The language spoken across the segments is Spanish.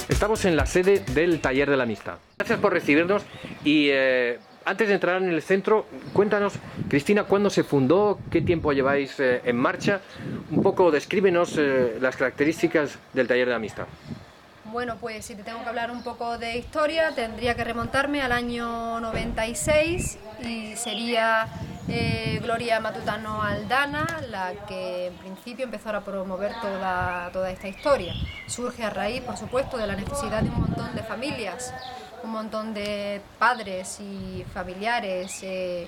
Estamos en la sede del Taller de la Amistad. Gracias por recibirnos y antes de entrar en el centro, cuéntanos, Cristina, ¿cuándo se fundó? ¿Qué tiempo lleváis en marcha? Un poco descríbenos las características del Taller de la Amistad. Bueno, pues si te tengo que hablar un poco de historia, tendría que remontarme al año 96 y sería Gloria Matutano Aldana la que en principio empezó a promover toda esta historia. Surge a raíz, por supuesto, de la necesidad de un montón de familias, un montón de padres y familiares,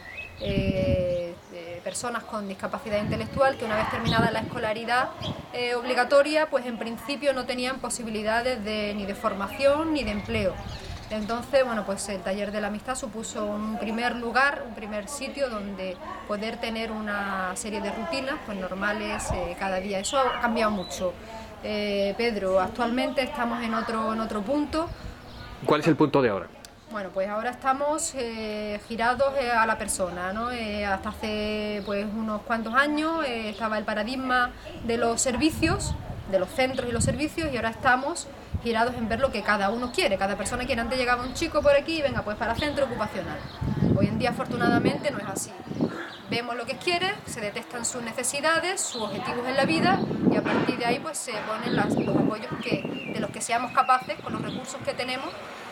personas con discapacidad intelectual que una vez terminada la escolaridad obligatoria, pues en principio no tenían posibilidades ni de formación ni de empleo. Entonces, bueno, pues el Taller de la Amistad supuso un primer lugar, un primer sitio donde poder tener una serie de rutinas pues normales cada día. Eso ha cambiado mucho. Pedro, actualmente estamos en otro punto. ¿Cuál es el punto de ahora? Bueno, pues ahora estamos girados a la persona, ¿no? Hasta hace pues unos cuantos años estaba el paradigma de los servicios, de los centros y los servicios, y ahora estamos girados en ver lo que cada uno quiere. Cada persona quiere. Antes llegaba un chico por aquí y venga, pues para centro ocupacional. Hoy en día, afortunadamente, no es así. Vemos lo que quiere, se detectan sus necesidades, sus objetivos en la vida, y a partir de ahí pues se ponen los apoyos de los que seamos capaces con los recursos que tenemos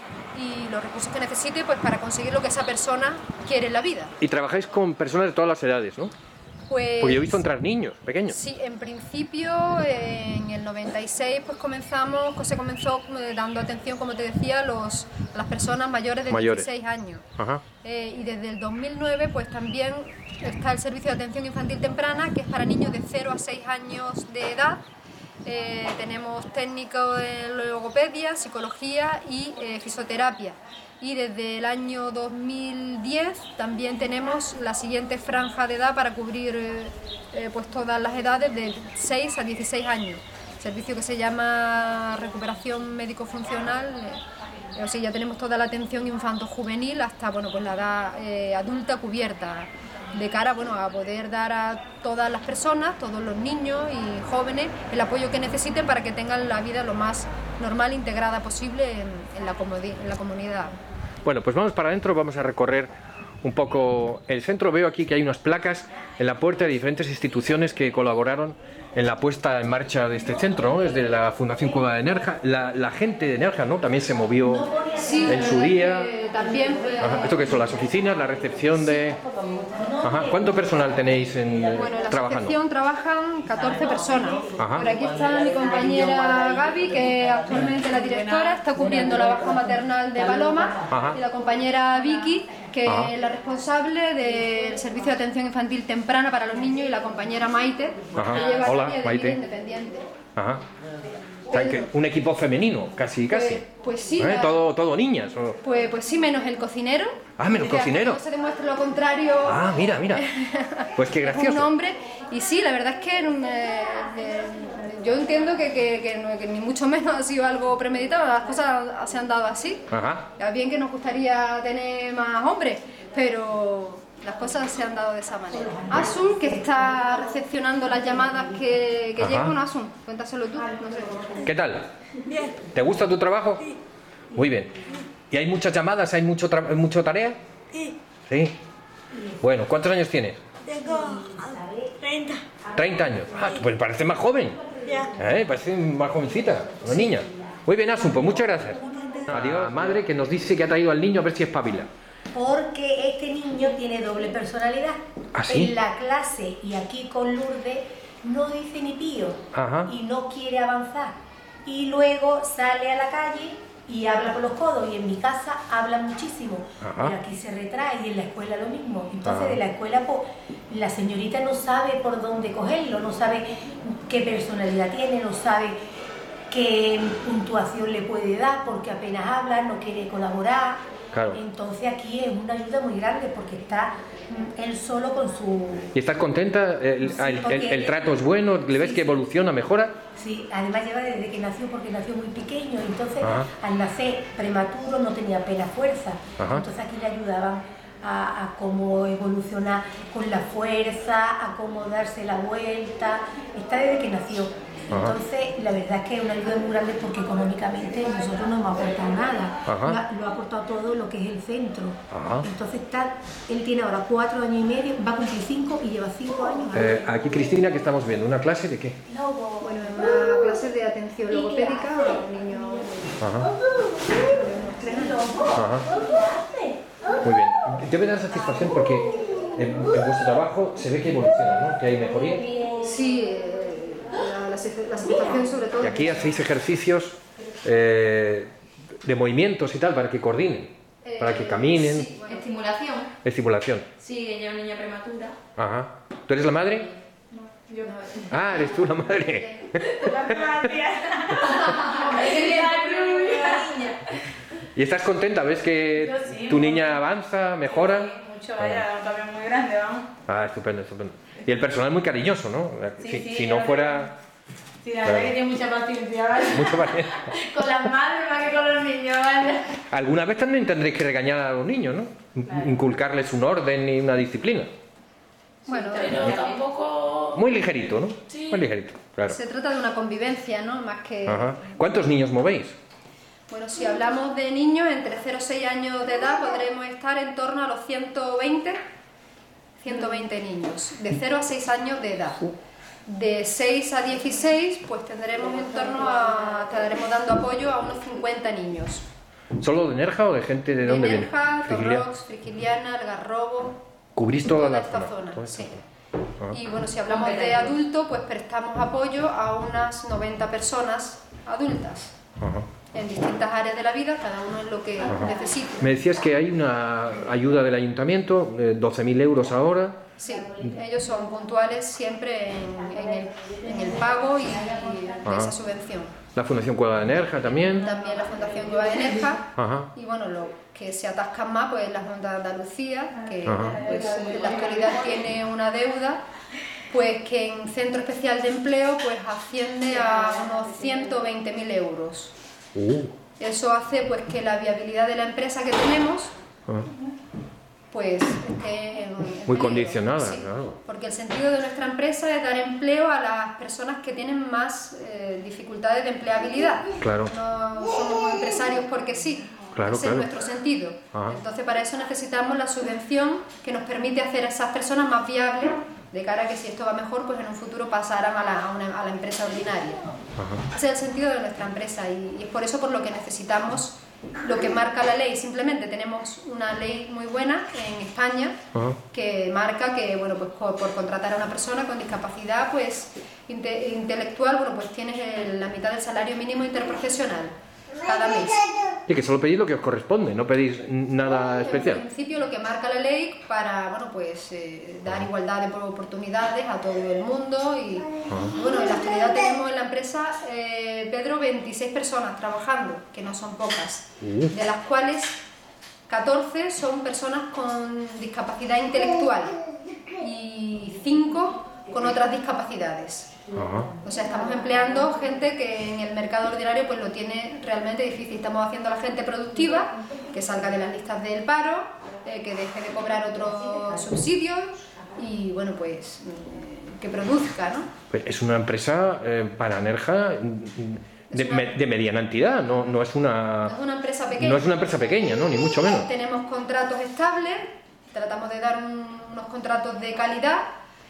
y los recursos que necesite pues para conseguir lo que esa persona quiere en la vida. Y trabajáis con personas de todas las edades, ¿no? Pues, porque yo he visto entrar niños pequeños. Sí, en principio en el 96 pues se comenzó dando atención, como te decía, a las personas mayores de 16 años. Ajá. Y desde el 2009 pues también está el servicio de atención infantil temprana, que es para niños de 0 a 6 años de edad. Tenemos técnicos en logopedia, psicología y fisioterapia. Y desde el año 2010 también tenemos la siguiente franja de edad para cubrir pues todas las edades de 6 a 16 años. Servicio que se llama recuperación médico-funcional. O sea, ya tenemos toda la atención infanto-juvenil hasta pues la edad adulta cubierta, de cara a poder dar a todas las personas, todos los niños y jóvenes, el apoyo que necesiten para que tengan la vida lo más normal e integrada posible en la comunidad. Bueno, pues vamos para adentro, vamos a recorrer un poco el centro. Veo aquí que hay unas placas en la puerta de diferentes instituciones que colaboraron en la puesta en marcha de este centro, ¿no? Desde la Fundación Cueva de Nerja, la gente de Nerja, ¿no? También se movió en su día. También. Ajá. ¿Esto qué son? ¿Las oficinas? ¿La recepción de...? Ajá. ¿Cuánto personal tenéis Bueno, en la asociación trabajan 14 personas. Ajá. Por aquí está mi compañera Gaby, que actualmente es la directora, está cubriendo la baja maternal de Paloma. Ajá. Y la compañera Vicky, que Ajá. es la responsable del servicio de atención infantil temprana para los niños, y la compañera Maite, Ajá. que lleva Hola, de Maite. vida independiente. Ajá. O sea, que un equipo femenino, casi. Pues sí. Todo niñas. ¿O? Pues sí, menos el cocinero. Ah, menos el cocinero. No se demuestre lo contrario. Ah, mira. Pues qué gracioso. Es un hombre, y sí, la verdad es que yo entiendo que ni mucho menos ha sido algo premeditado, las cosas se han dado así. Ajá. Ya bien que nos gustaría tener más hombres, pero las cosas se han dado de esa manera. Asun, que está recepcionando las llamadas que llegan. Bueno, Asun, cuéntaselo tú. No sé. ¿Qué tal? Bien. ¿Te gusta tu trabajo? Sí. Muy bien. ¿Y hay muchas llamadas? ¿Hay mucho tarea? Sí. Sí. Bueno, ¿cuántos años tienes? Tengo 30. 30 años. Ah, pues parece más joven. Ya. Parece más jovencita, una niña. Muy bien, Asun, pues muchas gracias. Adiós. La madre que nos dice que ha traído al niño a ver si espabila. Porque este niño tiene doble personalidad. ¿Ah, sí? En la clase y aquí con Lourdes no dice ni pío. Ajá. Y no quiere avanzar. Y luego sale a la calle y habla con los codos, y en mi casa habla muchísimo. Ajá. Pero aquí se retrae, y en la escuela lo mismo. Entonces de la escuela pues, la señorita no sabe por dónde cogerlo, no sabe qué personalidad tiene, no sabe qué puntuación le puede dar, porque apenas habla, no quiere colaborar. Claro. Entonces aquí es una ayuda muy grande porque está él solo con su... ¿Y estás contenta? ¿El trato es bueno? ¿Le ves que evoluciona, mejora? Sí, además lleva desde que nació, porque nació muy pequeño, entonces Ajá. al nacer prematuro no tenía apenas fuerza. Ajá. Entonces aquí le ayudaban a cómo evolucionar con la fuerza, a cómo darse la vuelta. Está desde que nació. Ajá. Entonces, la verdad es que es una ayuda muy grande porque económicamente nosotros no hemos aportado nada. Ajá. Lo ha aportado todo lo que es el centro. Ajá. Entonces, él tiene ahora 4 años y medio, va a cumplir 5 y lleva 5 años. Aquí, Cristina, ¿qué estamos viendo? ¿Una clase de qué? Bueno, es una clase de atención logopédica a los niños Ajá. de unos 3 años. Ajá. Muy bien. Debe dar satisfacción porque en vuestro trabajo se ve que evoluciona, ¿no? Que hay mejoría. Sí, la satisfacción sobre todo. Y aquí hacéis ejercicios de movimientos y tal para que coordinen, para que caminen. Sí, bueno, Estimulación. Estimulación. Sí, ella es una niña prematura. Ajá. ¿Tú eres la madre? Yo. Ah, eres tú la madre. ¿Y estás contenta? ¿Ves que Yo sí, tu niña avanza, mejora? Mucho, vaya, también muy grande, vamos. Ah, estupendo, estupendo. Y el personal muy cariñoso, ¿no? Sí, Si no fuera Sí, la verdad que tiene mucha paciencia, ¿vale? mucho más. Con las madres más que con los niños, ¿vale? Alguna vez también tendréis que regañar a los niños, ¿no? Inculcarles un orden y una disciplina. Bueno, Pero tampoco... Muy ligerito, ¿no? Sí. Muy ligerito, claro. se trata de una convivencia, ¿no? Más que... Ajá. ¿Cuántos niños movéis? Bueno, si hablamos de niños entre 0 y 6 años de edad, podremos estar en torno a los 120 niños, de 0 a 6 años de edad. De 6 a 16, pues tendremos en torno a... estaremos dando apoyo a unos 50 niños. ¿Solo de Nerja o de gente de dónde viene? Nerja, Frigilia. Torrox, Frigiliana, Algarrobo, Cubrís toda la esta zona. zona, Toda esta sí. zona. Ajá. Y bueno, si hablamos de adultos, pues prestamos apoyo a unas 90 personas adultas Ajá. en distintas áreas de la vida, cada uno en lo que necesite. Me decías que hay una ayuda del ayuntamiento, 12.000 euros ahora. Sí, ellos son puntuales siempre en el pago y de esa subvención. La Fundación Cueva de Nerja también. También la Fundación Cueva de Nerja. Ajá. Y bueno, lo que se atascan más, pues la Junta de Andalucía, que Ajá. pues, en la actualidad tiene una deuda, pues que en Centro Especial de Empleo pues asciende a unos 120.000 euros. Eso hace pues que la viabilidad de la empresa que tenemos Ah. pues esté en Muy peligro. condicionada, Sí, claro. porque el sentido de nuestra empresa es dar empleo a las personas que tienen más dificultades de empleabilidad. Claro. No somos empresarios porque sí. Claro, Ese claro. es nuestro sentido. Ajá. Entonces, para eso necesitamos la subvención que nos permite hacer a esas personas más viables, de cara a que si esto va mejor, pues en un futuro pasarán a la empresa ordinaria. Ajá. Ese es el sentido de nuestra empresa y es por eso por lo que necesitamos lo que marca la ley. Simplemente tenemos una ley muy buena en España Ajá. que marca que, bueno, pues por contratar a una persona con discapacidad pues intelectual, bueno, pues tienes la mitad del salario mínimo interprofesional cada mes. Y que solo pedís lo que os corresponde, no pedís nada En especial. principio lo que marca la ley para, bueno, pues dar igualdad de oportunidades a todo el mundo y bueno, en la actualidad tenemos en la empresa, Pedro, 26 personas trabajando, que no son pocas, de las cuales 14 son personas con discapacidad intelectual y 5 con otras discapacidades. Ajá. O sea, estamos empleando gente que en el mercado ordinario pues lo tiene realmente difícil. Estamos haciendo a la gente productiva, que salga de las listas del paro, que deje de cobrar otros subsidios y bueno, pues que produzca, ¿no? Pues es una empresa para Nerja de mediana entidad, no es una... No es una empresa pequeña. No es una empresa pequeña, ¿no? Ni mucho menos. Tenemos contratos estables, tratamos de dar unos contratos de calidad,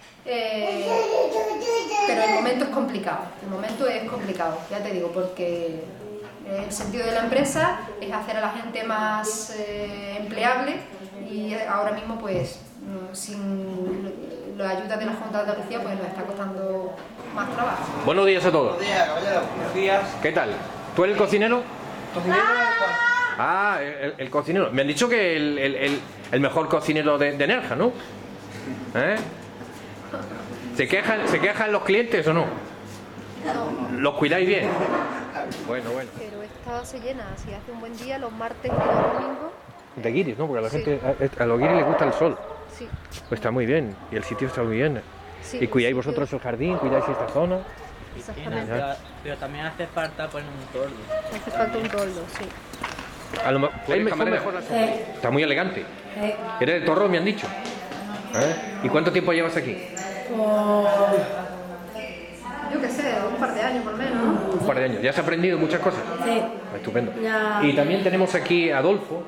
pero el momento es complicado. El momento es complicado, ya te digo, porque el sentido de la empresa es hacer a la gente más empleable y ahora mismo, pues, sin la ayuda de la Junta de Andalucía, pues nos está costando más trabajo. Buenos días a todos. Buenos días, caballero. Buenos días. ¿Qué tal? ¿Tú eres el cocinero? ¿Cocinero? Ah, el cocinero. Me han dicho que el mejor cocinero de Nerja, ¿no? ¿Eh? ¿Se quejan los clientes o no? ¿Los cuidáis bien? Bueno. Pero esta se llena, si hace un buen día, los martes y los domingos. De guiris, ¿no? Porque a la Sí. gente, a los guiris les gusta el sol. Sí, Pues está muy bien. Y el sitio está muy bien. sí, Y cuidáis sí, vosotros el jardín, cuidáis esta zona. exactamente. Pero también hace falta poner un tordo. Hace falta un toldo, sí. A lo mejor la sopa. Está muy elegante. ¿Eres de Torro, me han dicho? ¿Eh? ¿Y cuánto tiempo llevas aquí? Yo qué sé, un par de años por lo menos, ¿no? Un par de años. ¿Ya has aprendido muchas cosas? Sí. Estupendo. Ya. Y también tenemos aquí a Adolfo.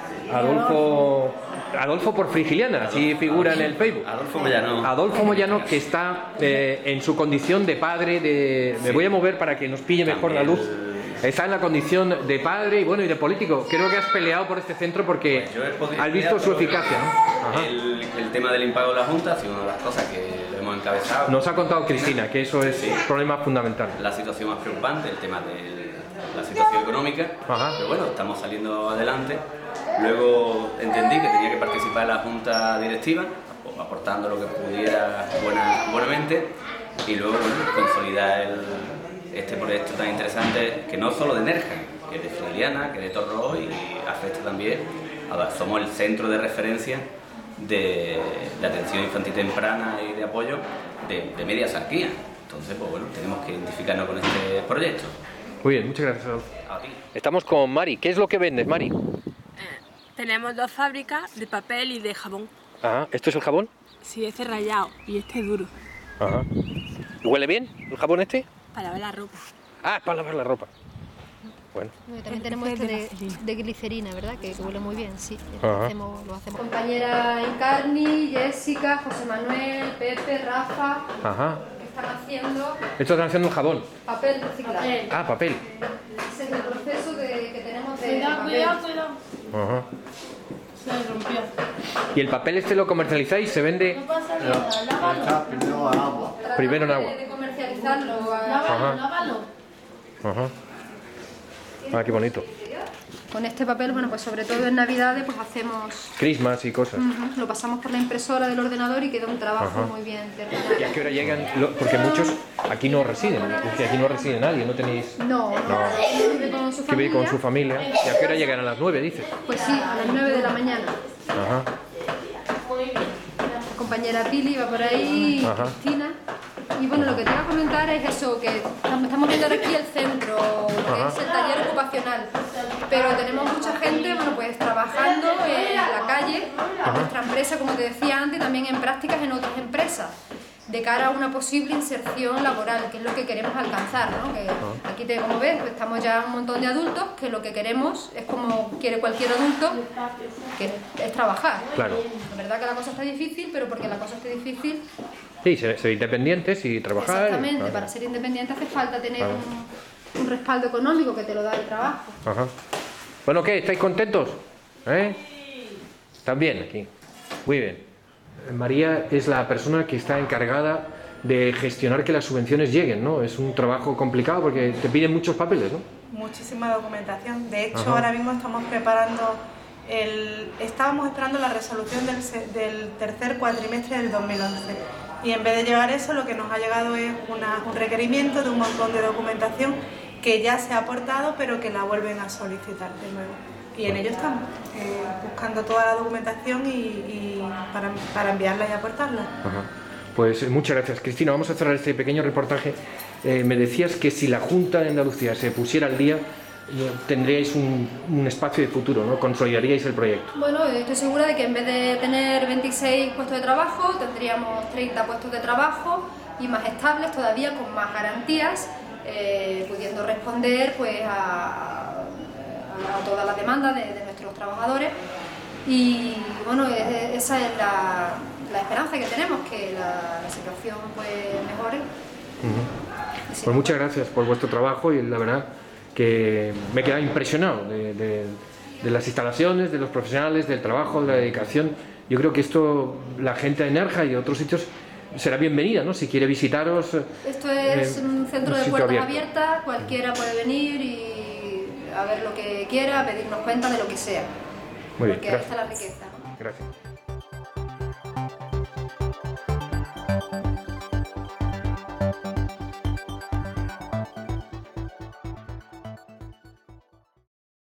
Adolfo por Frigiliana, así figura en el Facebook. Adolfo Moyano. Adolfo Moyano, que está en su condición de padre de... Me voy a mover para que nos pille mejor la luz. Está en la condición de padre y bueno y de político. Creo que has peleado por este centro porque has visto su eficacia, ¿no? Ajá. El tema del impago de la Junta ha sido una de las cosas que lo hemos encabezado. Nos ha contado Cristina que eso es un problema fundamental. La situación más preocupante, el tema de la situación económica. Ajá. Pero bueno, estamos saliendo adelante. Luego entendí que tenía que participar en la Junta Directiva, aportando lo que pudiera buenamente. Y luego bueno, consolidar este proyecto tan interesante, que no solo de Nerja, que es de Frigiliana, que es de Torró y afecta también. Ahora, somos el centro de referencia de atención infantil temprana y de apoyo de media Sarquía. Entonces, pues bueno, tenemos que identificarnos con este proyecto. Muy bien, muchas gracias, Adolfo. A ti. Estamos con Mari. ¿Qué es lo que vendes, Mari? Tenemos 2 fábricas de papel y de jabón. Ajá. ¿Esto es el jabón? Sí, este es rayado y este es duro. Ajá. ¿Y huele bien el jabón este? Para lavar la ropa. Ah, para lavar la ropa. Bueno. Y también tenemos este de glicerina, ¿verdad? Que huele muy bien, sí. Ajá. Lo hacemos. Compañera Encarni, Jessica, José Manuel, Pepe, Rafa, Ajá. que están haciendo Esto están haciendo un jabón. papel reciclado. Ah, papel. Ese es el proceso que tenemos de Cuidado, papel. cuidado. Ajá. Se rompió. ¿Y el papel este lo comercializáis? ¿Se vende No pasa nada, lávalo. Primero al agua. primero en agua? De comercializarlo. Lávalo, lávalo. Ajá. Ah, qué bonito. Con este papel, bueno, pues sobre todo en Navidades, pues hacemos... Crismas y cosas. Lo pasamos por la impresora del ordenador y queda un trabajo Ajá. muy bien ¿Y a terminado. qué hora llegan? Porque muchos aquí no residen. Es que aquí no reside nadie, no tenéis... No, vive con su Que vive con familia. su familia. ¿Y a qué hora llegan? A las 9, dices. Pues sí, a las 9 de la mañana. Ajá. La compañera Pili va por ahí, Ajá. Cristina. Y bueno, lo que te iba a comentar es eso, que estamos viendo ahora aquí el centro, lo que Ajá. es el taller ocupacional. Pero tenemos mucha gente, bueno, pues trabajando en la calle, en nuestra empresa, como te decía antes, también en prácticas en otras empresas, de cara a una posible inserción laboral, que es lo que queremos alcanzar, ¿no? Que aquí, como ves, pues estamos ya un montón de adultos, que lo que queremos es como quiere cualquier adulto, que es trabajar. Claro. La verdad que la cosa está difícil, pero porque la cosa esté difícil, Sí, ser independientes y trabajar. exactamente, Ajá. para ser independiente hace falta tener un respaldo económico que te lo da el trabajo. Ajá. Bueno, ¿qué? ¿Estáis contentos? ¿Eh? También aquí. Muy bien. María es la persona que está encargada de gestionar que las subvenciones lleguen, ¿no? Es un trabajo complicado porque te piden muchos papeles, ¿no? Muchísima documentación. De hecho, Ajá. ahora mismo estamos preparando estábamos esperando la resolución del tercer cuatrimestre del 2011. Y en vez de llegar eso, lo que nos ha llegado es un requerimiento de un montón de documentación que ya se ha aportado, pero que la vuelven a solicitar de nuevo. Y en ello estamos, buscando toda la documentación y para enviarla y aportarla. Ajá. Pues muchas gracias, Cristina. Vamos a cerrar este pequeño reportaje. Me decías que si la Junta de Andalucía se pusiera al día, tendríais un espacio de futuro, ¿no? Consolidaríais el proyecto. Bueno, estoy segura de que en vez de tener 26 puestos de trabajo, tendríamos 30 puestos de trabajo y más estables todavía, con más garantías, pudiendo responder pues, a todas las demandas de nuestros trabajadores. Y bueno, esa es la esperanza que tenemos, que la situación pues, mejore. Pues muchas gracias por vuestro trabajo y la verdad que me he quedado impresionado de las instalaciones, de los profesionales, del trabajo, de la dedicación. Yo creo que esto, la gente de Nerja y de otros sitios, será bienvenida, ¿no? Si quiere visitaros. Esto es un centro de sitio puertas abierto. abiertas, cualquiera puede venir y a ver lo que quiera, pedirnos cuenta de lo que sea. Muy bien, porque ahí gracias. está la riqueza. Gracias.